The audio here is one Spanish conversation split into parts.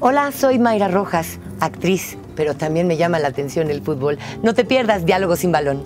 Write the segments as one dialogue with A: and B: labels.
A: Hola, soy Mayra Rojas, actriz, pero también me llama la atención el fútbol. No te pierdas Diálogos sin Balón.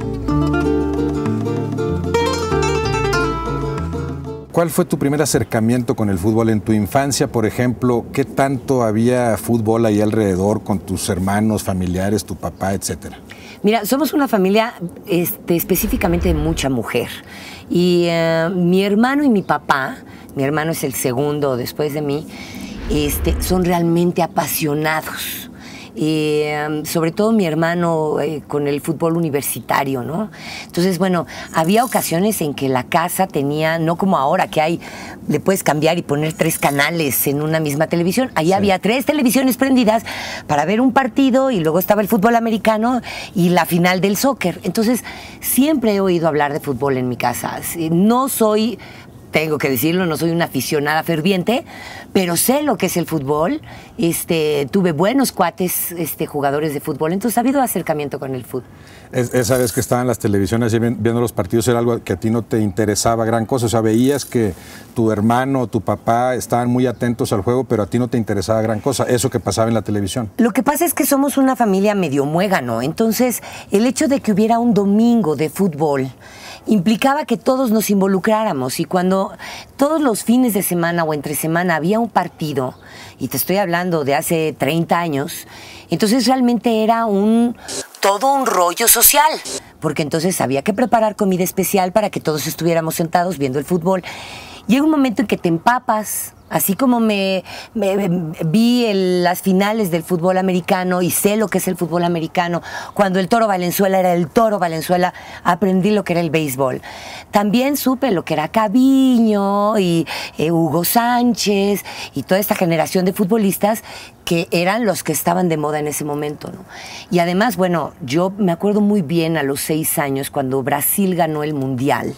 B: ¿Cuál fue tu primer acercamiento con el fútbol en tu infancia, por ejemplo? ¿Qué tanto había fútbol ahí alrededor con tus hermanos, familiares, tu papá, etcétera?
A: Mira, somos una familia específicamente de mucha mujer. Y mi hermano y mi papá, mi hermano es el segundo después de mí, son realmente apasionados. Sobre todo mi hermano con el fútbol universitario, ¿no? Entonces, bueno, había ocasiones en que la casa tenía, no como ahora que hay, le puedes cambiar y poner 3 canales en una misma televisión. Ahí había 3 televisiones prendidas para ver un partido y luego estaba el fútbol americano y la final del soccer. Entonces, siempre he oído hablar de fútbol en mi casa. No soy... Tengo que decirlo, no soy una aficionada ferviente, pero sé lo que es el fútbol. Tuve buenos cuates, jugadores de fútbol, entonces ha habido acercamiento con el fútbol.
B: Esa vez que estaban las televisiones viendo los partidos, ¿era algo que a ti no te interesaba gran cosa? O sea, veías que tu hermano o tu papá estaban muy atentos al juego, pero a ti no te interesaba gran cosa, eso que pasaba en la televisión.
A: Lo que pasa es que somos una familia medio muégano, entonces el hecho de que hubiera un domingo de fútbol implicaba que todos nos involucráramos, y cuando todos los fines de semana o entre semana había un partido, y te estoy hablando de hace 30 años, entonces realmente era todo un rollo social, porque entonces había que preparar comida especial para que todos estuviéramos sentados viendo el fútbol. Llega un momento en que te empapas, así como vi las finales del fútbol americano y sé lo que es el fútbol americano. Cuando el Toro Valenzuela era el Toro Valenzuela, aprendí lo que era el béisbol. También supe lo que era Caviño y Hugo Sánchez y toda esta generación de futbolistas que eran los que estaban de moda en ese momento, ¿no? Y además, bueno, yo me acuerdo muy bien a los 6 años cuando Brasil ganó el Mundial.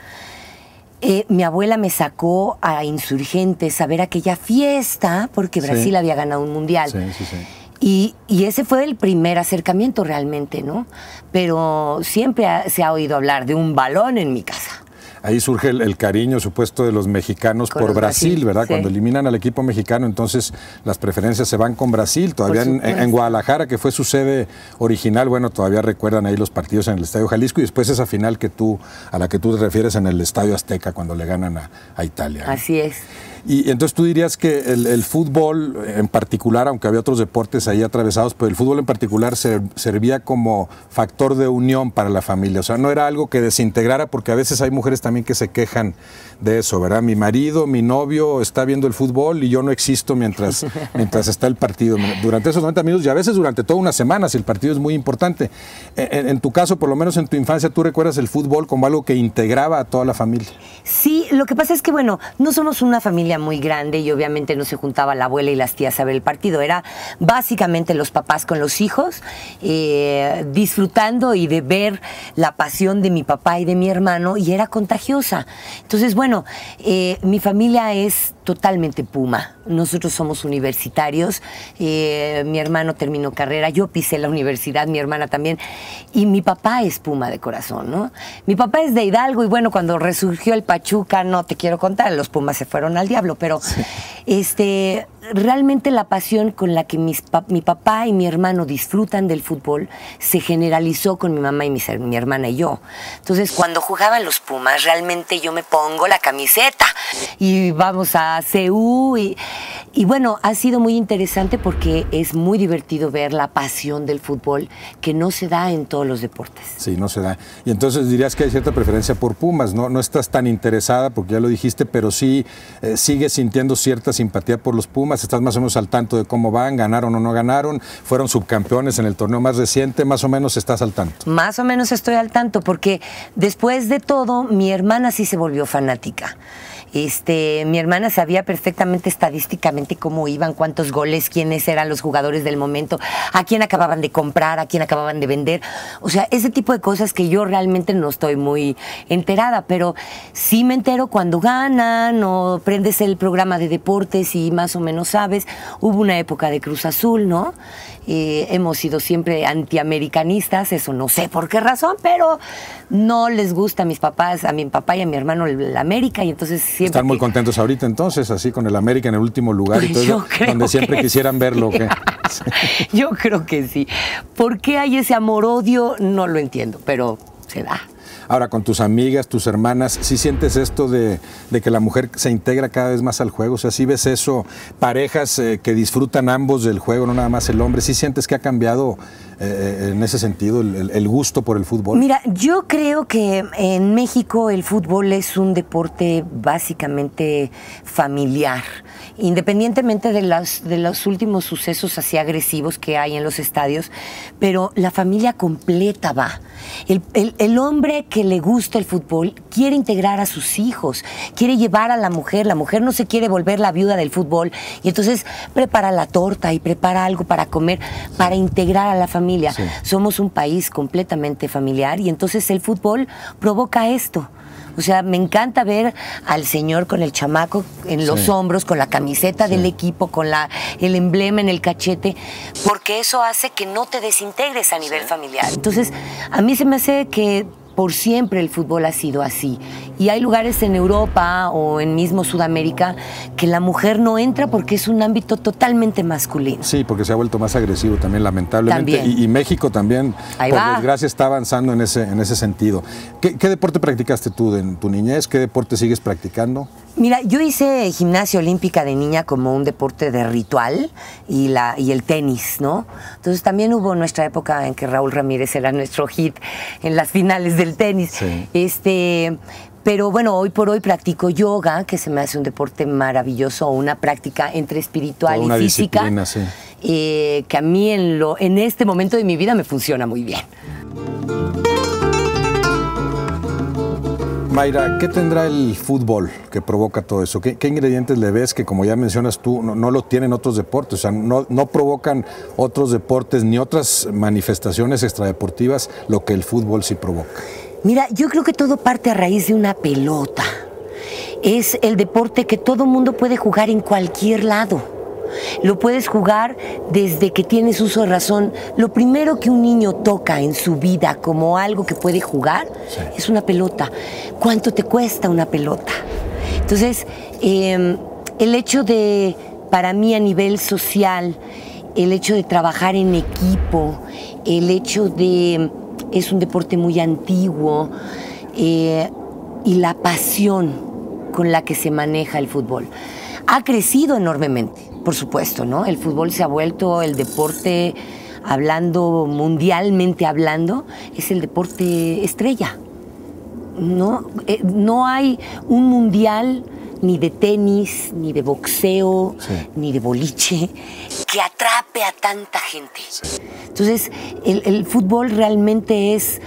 A: Mi abuela me sacó a Insurgentes a ver aquella fiesta porque Brasil había ganado un mundial. Y ese fue el primer acercamiento realmente, ¿no? Pero siempre se ha oído hablar de un balón en mi casa.
B: Ahí surge el cariño supuesto de los mexicanos por Brasil, ¿verdad? Sí. Cuando eliminan al equipo mexicano, entonces las preferencias se van con Brasil. Todavía en Guadalajara, que fue su sede original, bueno, todavía recuerdan ahí los partidos en el Estadio Jalisco y después esa final a la que tú te refieres en el Estadio Azteca cuando le ganan a Italia, ¿no?
A: Así es.
B: Y entonces tú dirías que el fútbol en particular, aunque había otros deportes ahí atravesados, pero el fútbol en particular servía como factor de unión para la familia. O sea, no era algo que desintegrara, porque a veces hay mujeres también que se quejan de eso, ¿verdad? Mi marido, mi novio está viendo el fútbol y yo no existo mientras está el partido. Durante esos 90 minutos y a veces durante toda una semana, si el partido es muy importante. En tu caso, por lo menos en tu infancia, ¿tú recuerdas el fútbol como algo que integraba a toda la familia?
A: Sí, lo que pasa es que, bueno, no somos una familia muy grande y obviamente no se juntaba la abuela y las tías a ver el partido. Era básicamente los papás con los hijos, disfrutando y de ver la pasión de mi papá y de mi hermano, y era contagiosa. Entonces, bueno, mi familia es totalmente Puma. Nosotros somos universitarios, mi hermano terminó carrera, yo pisé la universidad, mi hermana también, y mi papá es Puma de corazón, ¿no? Mi papá es de Hidalgo y bueno, cuando resurgió el Pachuca, no te quiero contar, los Pumas se fueron al diablo, pero realmente la pasión con la que mi papá y mi hermano disfrutan del fútbol se generalizó con mi mamá y mi hermana y yo. Entonces, cuando jugaban los Pumas, realmente yo me pongo la camiseta y vamos a CU y bueno, ha sido muy interesante porque es muy divertido ver la pasión del fútbol que no se da en todos los deportes.
B: Sí, no se da. Y entonces dirías que hay cierta preferencia por Pumas, ¿no? No estás tan interesada, porque ya lo dijiste, pero sí sigues sintiendo cierta simpatía por los Pumas. Estás más o menos al tanto de cómo van, ganaron o no ganaron, fueron subcampeones en el torneo más reciente, más o menos estás al tanto.
A: Más o menos estoy al tanto, porque después de todo, mi hermana sí se volvió fanática. Mi hermana sabía perfectamente estadísticamente cómo iban, cuántos goles, quiénes eran los jugadores del momento, a quién acababan de comprar, a quién acababan de vender. O sea, ese tipo de cosas que yo realmente no estoy muy enterada, pero sí me entero cuando ganan o prendes el programa de deportes y más o menos sabes. Hubo una época de Cruz Azul, ¿no? hemos sido siempre antiamericanistas, eso no sé por qué razón, pero no les gusta a mis papás, a mi papá y a mi hermano la América, y entonces siempre...
B: Están muy contentos ahorita entonces, así con el América en el último lugar y todo eso, donde siempre quisieran verlo. ¿Qué?
A: Yo creo que sí. ¿Por qué hay ese amor-odio? No lo entiendo, pero se da.
B: Ahora, con tus amigas, tus hermanas, ¿sí sientes esto de que la mujer se integra cada vez más al juego? O sea, ¿sí ves eso? Parejas que disfrutan ambos del juego, no nada más el hombre. ¿Sí sientes que ha cambiado en ese sentido el gusto por el fútbol?
A: Mira, yo creo que en México el fútbol es un deporte básicamente familiar. Independientemente de los últimos sucesos así agresivos que hay en los estadios, pero la familia completa va. El hombre que le gusta el fútbol quiere integrar a sus hijos, quiere llevar a la mujer no se quiere volver la viuda del fútbol, y entonces prepara la torta y prepara algo para comer, para integrar a la familia. Sí. Somos un país completamente familiar y entonces el fútbol provoca esto. O sea, me encanta ver al señor con el chamaco en los hombros, con la camiseta del equipo, con el emblema en el cachete, porque eso hace que no te desintegres a nivel familiar. Entonces, a mí se me hace que por siempre el fútbol ha sido así. Y hay lugares en Europa o en mismo Sudamérica que la mujer no entra porque es un ámbito totalmente masculino.
B: Sí, porque se ha vuelto más agresivo también, lamentablemente. También. Y México también, por desgracia, está avanzando en ese sentido. ¿Qué deporte practicaste tú en tu niñez? ¿Qué deporte sigues practicando?
A: Mira, yo hice gimnasia olímpica de niña como un deporte de ritual y el tenis, ¿no? Entonces también hubo nuestra época en que Raúl Ramírez era nuestro hit en las finales del tenis. Sí. Pero bueno, hoy por hoy practico yoga, que se me hace un deporte maravilloso, una práctica entre espiritual y física, sí. Que a mí en este momento de mi vida me funciona muy bien.
B: Mayra, ¿qué tendrá el fútbol que provoca todo eso? ¿Qué ingredientes le ves que, como ya mencionas tú, no lo tienen otros deportes? O sea, no provocan otros deportes ni otras manifestaciones extradeportivas lo que el fútbol sí provoca.
A: Mira, yo creo que todo parte a raíz de una pelota. Es el deporte que todo mundo puede jugar en cualquier lado. Lo puedes jugar desde que tienes uso de razón. Lo primero que un niño toca en su vida como algo que puede jugar es una pelota. ¿Cuánto te cuesta una pelota? Entonces, el hecho de, para mí a nivel social, el hecho de trabajar en equipo, el hecho de... es un deporte muy antiguo y la pasión con la que se maneja el fútbol ha crecido enormemente, por supuesto, ¿no? El fútbol se ha vuelto el deporte, hablando mundialmente hablando, es el deporte estrella, ¿no? No hay un mundial ni de tenis, ni de boxeo, ni de boliche, que atrape a tanta gente. Sí. Entonces, el fútbol realmente es,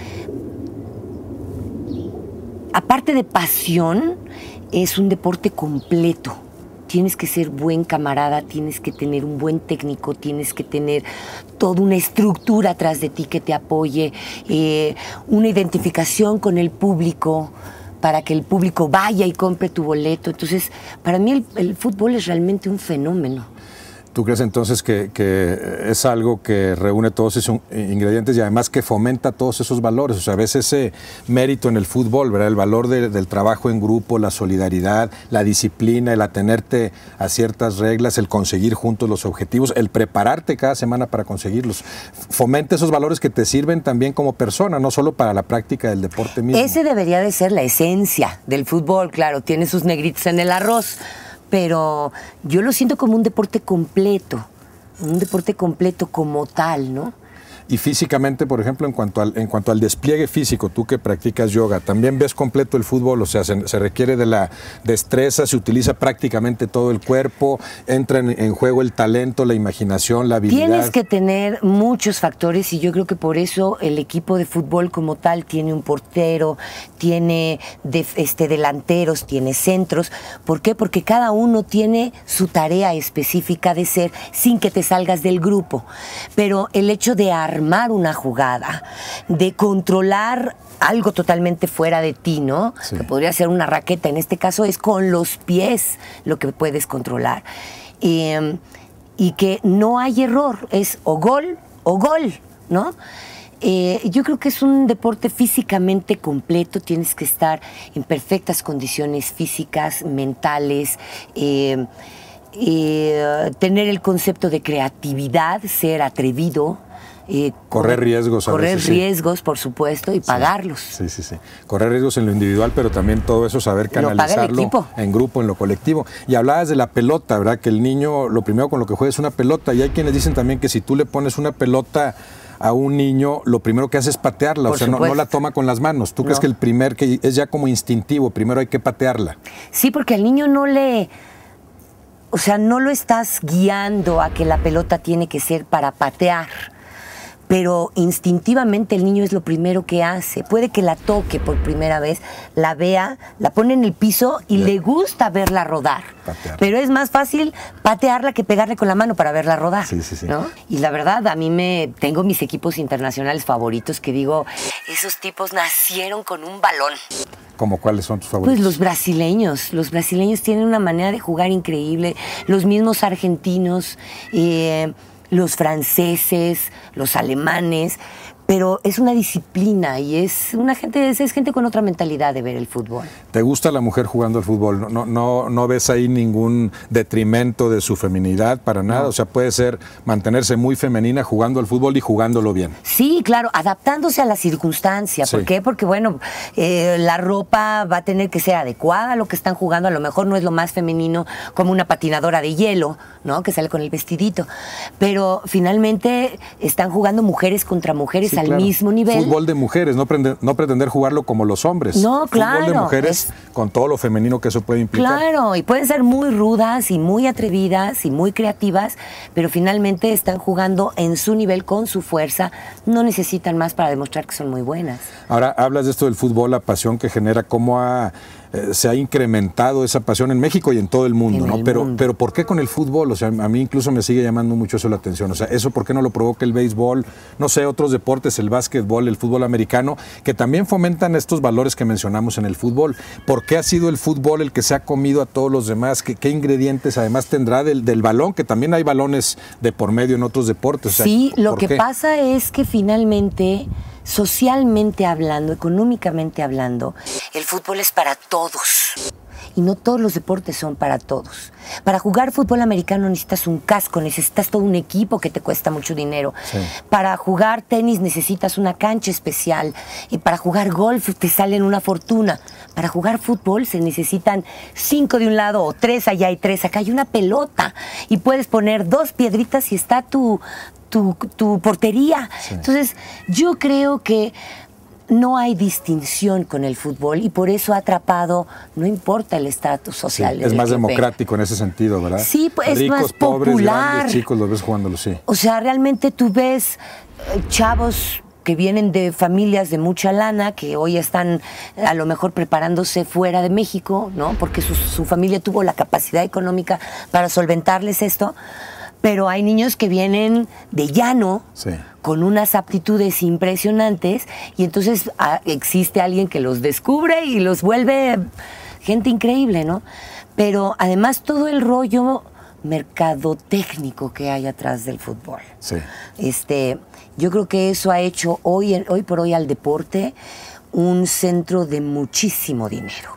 A: aparte de pasión, es un deporte completo. Tienes que ser buen camarada, tienes que tener un buen técnico, tienes que tener toda una estructura atrás de ti que te apoye, una identificación con el público, para que el público vaya y compre tu boleto. Entonces, para mí el fútbol es realmente un fenómeno.
B: ¿Tú crees entonces que es algo que reúne todos esos ingredientes y además que fomenta todos esos valores? O sea, ves ese mérito en el fútbol, ¿verdad? El valor del trabajo en grupo, la solidaridad, la disciplina, el atenerte a ciertas reglas, el conseguir juntos los objetivos, el prepararte cada semana para conseguirlos. Fomenta esos valores que te sirven también como persona, no solo para la práctica del deporte mismo.
A: Ese debería de ser la esencia del fútbol, claro, tiene sus negritos en el arroz, pero yo lo siento como un deporte completo como tal, ¿no?
B: Y físicamente, por ejemplo, en cuanto al despliegue físico, tú que practicas yoga, ¿también ves completo el fútbol? O sea, se requiere de la destreza, se utiliza prácticamente todo el cuerpo, entra en juego el talento, la imaginación, la habilidad.
A: Tienes que tener muchos factores y yo creo que por eso el equipo de fútbol como tal tiene un portero, tiene delanteros, tiene centros. ¿Por qué? Porque cada uno tiene su tarea específica de ser sin que te salgas del grupo. Pero el hecho de armar una jugada, de controlar algo totalmente fuera de ti, ¿no? Sí. Que podría ser una raqueta, en este caso es con los pies lo que puedes controlar. y que no hay error, es o gol, ¿no? Yo creo que es un deporte físicamente completo, tienes que estar en perfectas condiciones físicas, mentales, tener el concepto de creatividad, ser atrevido,
B: correr riesgos.
A: Correr riesgos, por supuesto, y pagarlos.
B: Sí. Correr riesgos en lo individual, pero también todo eso saber canalizarlo en grupo, en lo colectivo. Y hablabas de la pelota, ¿verdad? Que el niño, lo primero con lo que juega es una pelota. Y hay quienes dicen también que si tú le pones una pelota a un niño, lo primero que hace es patearla, o sea, no la toma con las manos. ¿Tú crees que el primer, que es ya como instintivo, primero hay que patearla?
A: Sí, porque al niño no lo estás guiando a que la pelota tiene que ser para patear, pero instintivamente el niño es lo primero que hace. Puede que la toque por primera vez, la vea, la pone en el piso y le gusta verla rodar. Pero es más fácil patearla que pegarle con la mano para verla rodar.
B: Sí.
A: ¿No? Y la verdad, tengo mis equipos internacionales favoritos que digo, esos tipos nacieron con un balón.
B: ¿Cómo cuáles son tus favoritos?
A: Pues los brasileños. Los brasileños tienen una manera de jugar increíble. Los mismos argentinos, los franceses, los alemanes, pero es una disciplina y es gente con otra mentalidad de ver el fútbol.
B: ¿Te gusta la mujer jugando al fútbol? ¿No ves ahí ningún detrimento de su feminidad para nada? O sea, puede mantenerse muy femenina jugando al fútbol y jugándolo bien.
A: Sí, claro, adaptándose a la circunstancia. ¿Por qué? Porque, bueno, la ropa va a tener que ser adecuada a lo que están jugando. A lo mejor no es lo más femenino como una patinadora de hielo, ¿no? Que sale con el vestidito. Pero finalmente están jugando mujeres contra mujeres al mismo nivel.
B: Fútbol de mujeres, no pretender jugarlo como los hombres.
A: No, claro.
B: Fútbol de mujeres con todo lo femenino que eso puede implicar.
A: Claro, y pueden ser muy rudas y muy atrevidas y muy creativas, pero finalmente están jugando en su nivel, con su fuerza. No necesitan más para demostrar que son muy buenas.
B: Ahora, hablas de esto del fútbol, la pasión que genera, cómo se ha incrementado esa pasión en México y en todo el mundo, ¿no? Pero ¿por qué con el fútbol? O sea, a mí incluso me sigue llamando mucho eso la atención. O sea, ¿eso por qué no lo provoca el béisbol? No sé, otros deportes, el básquetbol, el fútbol americano, que también fomentan estos valores que mencionamos en el fútbol. ¿Por qué ha sido el fútbol el que se ha comido a todos los demás? ¿Qué ingredientes además tendrá del balón? Que también hay balones de por medio en otros deportes. O sea,
A: sí, lo que pasa es que finalmente, socialmente hablando, económicamente hablando, el fútbol es para todos. Y no todos los deportes son para todos. Para jugar fútbol americano necesitas un casco, necesitas todo un equipo que te cuesta mucho dinero. Sí. Para jugar tenis necesitas una cancha especial. Y para jugar golf te salen una fortuna. Para jugar fútbol se necesitan 5 de un lado o 3 allá y 3 acá. Hay una pelota y puedes poner 2 piedritas y está tu portería. Sí. Entonces, yo creo que no hay distinción con el fútbol y por eso ha atrapado, no importa el estatus social.
B: Sí, es más democrático en ese sentido, ¿verdad?
A: Sí, pues
B: ricos,
A: es más
B: pobres,
A: popular.
B: Grandes, chicos, los ves jugándolo, sí.
A: O sea, realmente tú ves chavos que vienen de familias de mucha lana, que hoy están a lo mejor preparándose fuera de México, ¿no? Porque su familia tuvo la capacidad económica para solventarles esto. Pero hay niños que vienen de llano, sí, con unas aptitudes impresionantes y entonces existe alguien que los descubre y los vuelve gente increíble, ¿no? Pero además todo el rollo mercadotécnico que hay atrás del fútbol.
B: Sí.
A: Yo creo que eso ha hecho hoy por hoy al deporte un centro de muchísimo dinero.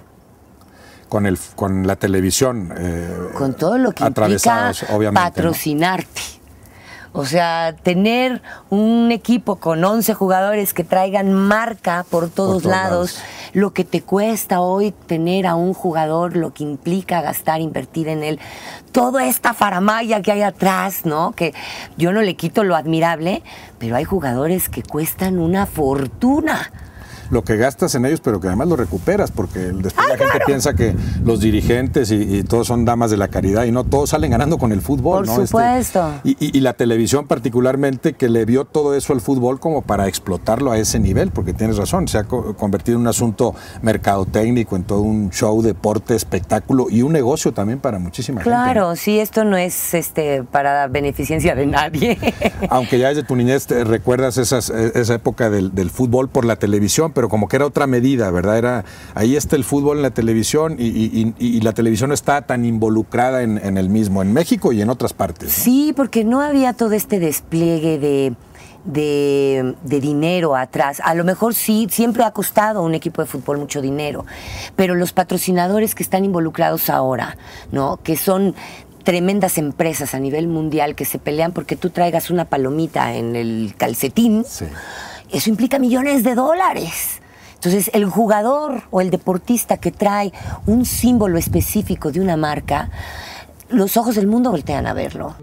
B: Con la televisión.
A: Con todo lo que implica patrocinarte. ¿No? O sea, tener un equipo con 11 jugadores que traigan marca por todos lados, lo que te cuesta hoy tener a un jugador, lo que implica gastar, invertir en él, toda esta faramalla que hay atrás, ¿no? Que yo no le quito lo admirable, pero hay jugadores que cuestan una fortuna.
B: Lo que gastas en ellos, pero que además lo recuperas, porque después la gente piensa que los dirigentes y todos son damas de la caridad, y no, todos salen ganando con el fútbol,
A: ¿no? Por supuesto.
B: Y la televisión particularmente, que le vio todo eso al fútbol como para explotarlo a ese nivel, porque tienes razón, se ha convertido en un asunto mercadotécnico, en todo un show, deporte, espectáculo y un negocio también para muchísima gente.
A: Claro, sí, esto no es para beneficencia de nadie.
B: Aunque ya desde tu niñez recuerdas esa época del fútbol por la televisión, pero pero como que era otra medida, ¿verdad? Ahí está el fútbol en la televisión y la televisión está tan involucrada en el mismo, en México y en otras partes, ¿no?
A: Sí, porque no había todo este despliegue de dinero atrás. A lo mejor sí, siempre ha costado a un equipo de fútbol mucho dinero, pero los patrocinadores que están involucrados ahora, ¿no? Que son tremendas empresas a nivel mundial que se pelean porque tú traigas una palomita en el calcetín, sí. Eso implica millones de dólares. Entonces, el jugador o el deportista que trae un símbolo específico de una marca, los ojos del mundo voltean a verlo.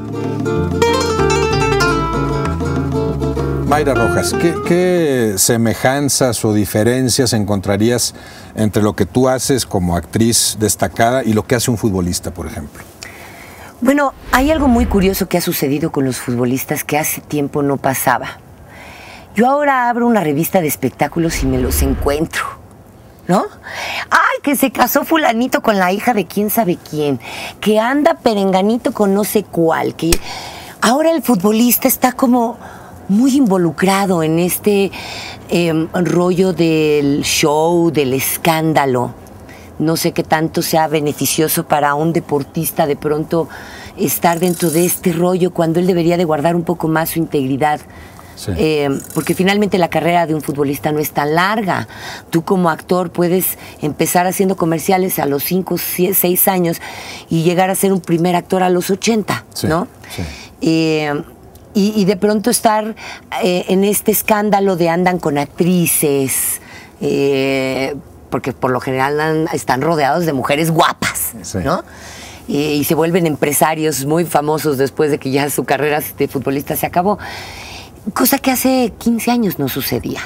B: Mayra Rojas, ¿qué semejanzas o diferencias encontrarías entre lo que tú haces como actriz destacada y lo que hace un futbolista, por ejemplo?
A: Bueno, hay algo muy curioso que ha sucedido con los futbolistas que hace tiempo no pasaba. Yo ahora abro una revista de espectáculos y me los encuentro, ¿no? ¡Ay, que se casó fulanito con la hija de quién sabe quién! Que anda perenganito con no sé cuál. Que ahora el futbolista está como muy involucrado en este rollo del show, del escándalo. No sé qué tanto sea beneficioso para un deportista de pronto estar dentro de este rollo cuando él debería de guardar un poco más su integridad. Sí. Porque finalmente la carrera de un futbolista no es tan larga. Tú como actor puedes empezar haciendo comerciales a los 5, 6 años y llegar a ser un primer actor a los 80, sí, ¿no? Sí. Y de pronto estar en este escándalo de andan con actrices, porque por lo general están rodeados de mujeres guapas, sí, ¿no? Y se vuelven empresarios muy famosos después de que ya su carrera de futbolista se acabó. Cosa que hace 15 años no sucedía.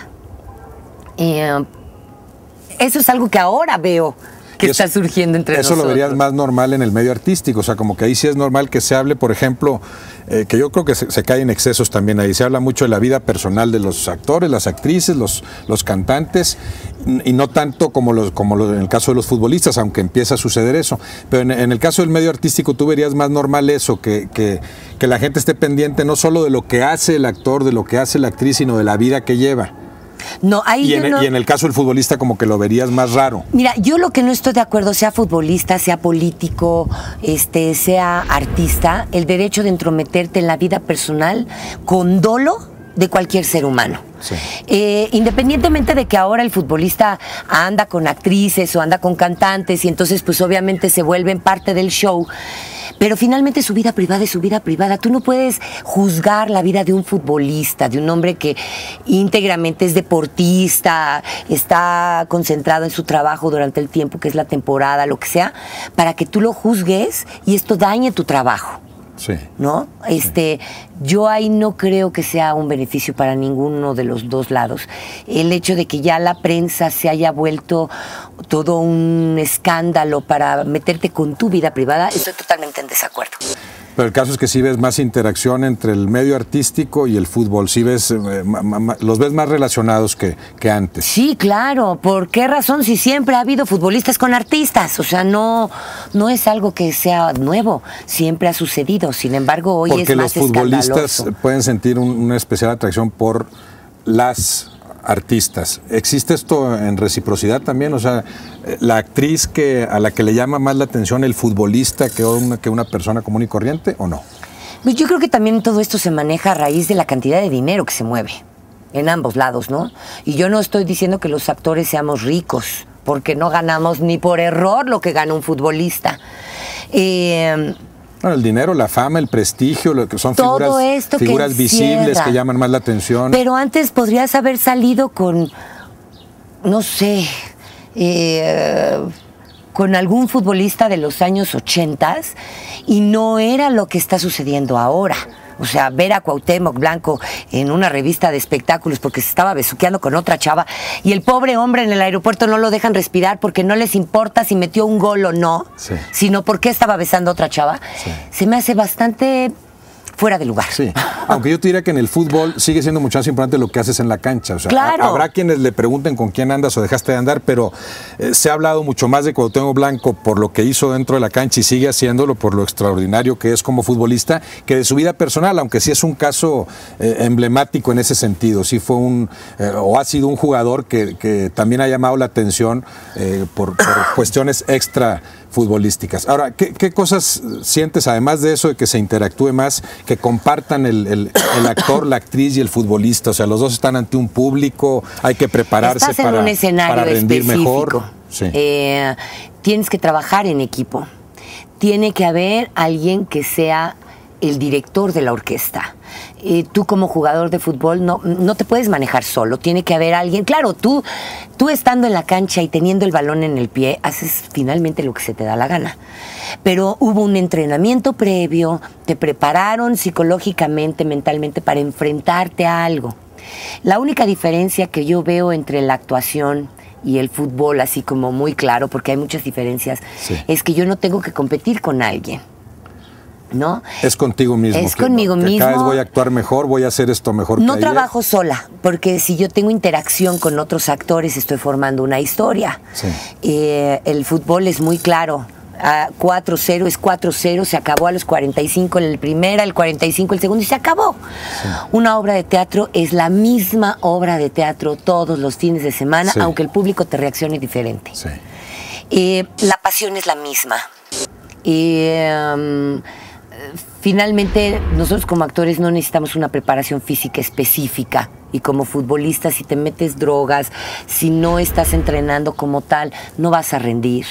A: Eso es algo que ahora veo que está surgiendo entre nosotros.
B: Eso lo verías más normal en el medio artístico, o sea, como que ahí sí es normal que se hable, por ejemplo, que yo creo que se cae en excesos también ahí. Se habla mucho de la vida personal de los actores, las actrices, los cantantes, y no tanto como en el caso de los futbolistas, aunque empieza a suceder eso. Pero en el caso del medio artístico tú verías más normal eso, que la gente esté pendiente no solo de lo que hace el actor, de lo que hace la actriz, sino de la vida que lleva.
A: No, ahí
B: y en el caso del futbolista como que lo verías más raro.
A: Mira, yo lo que no estoy de acuerdo, sea futbolista, sea político, sea artista, el derecho de entrometerte en la vida personal con dolo de cualquier ser humano. Sí. Independientemente de que ahora el futbolista anda con actrices o anda con cantantes y entonces pues obviamente se vuelven parte del show, pero finalmente su vida privada es su vida privada. Tú no puedes juzgar la vida de un futbolista, de un hombre que íntegramente es deportista, está concentrado en su trabajo durante el tiempo que es la temporada, lo que sea, para que tú lo juzgues y esto dañe tu trabajo. Sí. ¿No? Yo ahí no creo que sea un beneficio para ninguno de los dos lados. El hecho de que ya la prensa se haya vuelto todo un escándalo para meterte con tu vida privada, estoy totalmente en desacuerdo.
B: Pero el caso es que sí ves más interacción entre el medio artístico y el fútbol, sí ves, los ves más relacionados que antes.
A: Sí, claro. ¿Por qué razón? Si siempre ha habido futbolistas con artistas, o sea, no es algo que sea nuevo, siempre ha sucedido. Sin embargo, hoy
B: porque
A: es más escandaloso.
B: Porque los futbolistas pueden sentir una especial atracción por las artistas. ¿Existe esto en reciprocidad también? O sea, la actriz a la que le llama más la atención el futbolista que una persona común y corriente, ¿o no?
A: Pues yo creo que también todo esto se maneja a raíz de la cantidad de dinero que se mueve en ambos lados, ¿no? Y yo no estoy diciendo que los actores seamos ricos, porque no ganamos ni por error lo que gana un futbolista.
B: Bueno, el dinero, la fama, el prestigio, lo que son figuras visibles que llaman más la atención.
A: Pero antes podrías haber salido con, no sé, con algún futbolista de los años 80 y no era lo que está sucediendo ahora. O sea, ver a Cuauhtémoc Blanco en una revista de espectáculos porque se estaba besuqueando con otra chava y el pobre hombre en el aeropuerto no lo dejan respirar porque no les importa si metió un gol o no, sí, sino porque estaba besando a otra chava, sí, se me hace bastante fuera de lugar.
B: Sí, aunque yo te diría que en el fútbol sigue siendo mucho más importante lo que haces en la cancha. O sea,
A: claro.
B: Habrá quienes le pregunten con quién andas o dejaste de andar, pero se ha hablado mucho más de Cuauhtémoc Blanco por lo que hizo dentro de la cancha y sigue haciéndolo, por lo extraordinario que es como futbolista, que de su vida personal, aunque sí es un caso emblemático en ese sentido. Sí fue o ha sido un jugador que también ha llamado la atención por cuestiones extra futbolísticas. Ahora, ¿qué cosas sientes, además de eso, de que se interactúe más, que compartan el actor, la actriz y el futbolista? O sea, los dos están ante un público, hay que prepararse
A: Estás en un escenario
B: para rendir
A: específico.
B: mejor. Sí.
A: Tienes que trabajar en equipo. Tiene que haber alguien que sea el director de la orquesta. Tú como jugador de fútbol no te puedes manejar solo, tiene que haber alguien. Claro, tú estando en la cancha y teniendo el balón en el pie, haces finalmente lo que se te da la gana. Pero hubo un entrenamiento previo, te prepararon psicológicamente, mentalmente para enfrentarte a algo. La única diferencia que yo veo entre la actuación y el fútbol, así como muy claro, porque hay muchas diferencias, sí, es que yo no tengo que competir con alguien, ¿no?
B: Es contigo mismo.
A: Es conmigo mismo.
B: Cada vez voy a actuar mejor, voy a hacer esto mejor que
A: No
B: ayer.
A: trabajo sola, porque si yo tengo interacción con otros actores, estoy formando una historia.
B: Sí.
A: El fútbol es muy claro. 4-0 es 4-0, se acabó a los 45 el primera, el 45 el segundo y se acabó. Sí. Una obra de teatro es la misma obra de teatro todos los fines de semana, sí, aunque el público te reaccione diferente. Sí. La pasión es la misma. Finalmente, nosotros como actores no necesitamos una preparación física específica. Y como futbolista, si te metes drogas, si no estás entrenando como tal, no vas a rendir.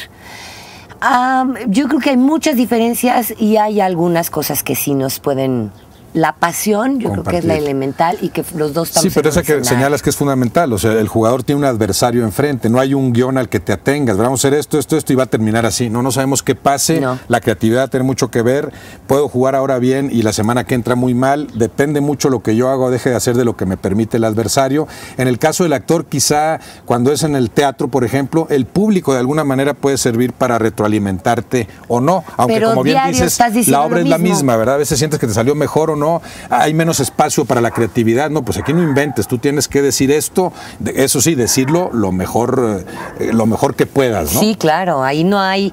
A: Yo creo que hay muchas diferencias y hay algunas cosas que sí nos pueden... La pasión, yo creo que es la elemental y que los dos estamos...
B: Sí, pero esa que señalas que es fundamental, o sea, el jugador tiene un adversario enfrente, no hay un guión al que te atengas, vamos a hacer esto y va a terminar así, no sabemos qué pase, no. La creatividad tiene mucho que ver, puedo jugar ahora bien y la semana que entra muy mal, depende mucho lo que yo hago o deje de hacer de lo que me permite el adversario. En el caso del actor, quizá cuando es en el teatro, por ejemplo, el público de alguna manera puede servir para retroalimentarte o no, aunque pero como bien dices, la obra es la misma, ¿verdad? A veces sientes que te salió mejor o no, hay menos espacio para la creatividad, no, pues aquí no inventes, tú tienes que decir esto, eso sí, decirlo lo mejor que puedas, ¿no?
A: Sí, claro, ahí no hay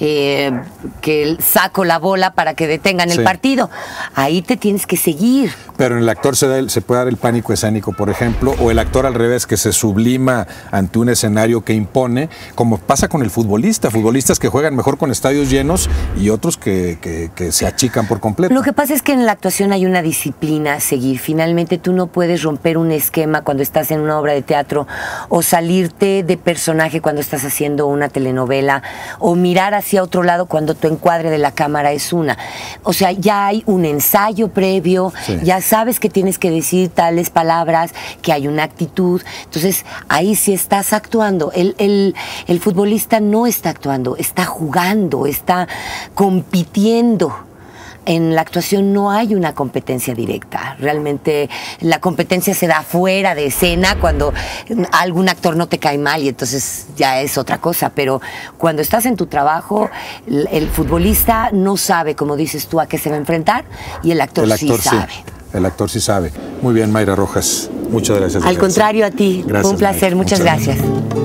A: que saco la bola para que detengan el partido, ahí te tienes que seguir.
B: Pero en el actor se puede dar el pánico escénico, por ejemplo, o el actor al revés, que se sublima ante un escenario que impone, como pasa con el futbolista, futbolistas que juegan mejor con estadios llenos y otros que se achican por completo.
A: Lo que pasa es que en la actuación hay una disciplina a seguir. Finalmente tú no puedes romper un esquema cuando estás en una obra de teatro o salirte de personaje cuando estás haciendo una telenovela o mirar hacia otro lado cuando tu encuadre de la cámara es una. O sea, ya hay un ensayo previo, sí, ya sabes que tienes que decir tales palabras, que hay una actitud. Entonces, ahí sí estás actuando. El futbolista no está actuando, está jugando, está compitiendo. En la actuación no hay una competencia directa. Realmente la competencia se da fuera de escena cuando algún actor no te cae mal y entonces ya es otra cosa. Pero cuando estás en tu trabajo, el futbolista no sabe, como dices tú, a qué se va a enfrentar y el actor sí sabe.
B: El actor sí sabe. Muy bien, Mayra Rojas. Muchas gracias.
A: Al contrario, a ti.
B: Gracias,
A: fue un placer. Muchas gracias.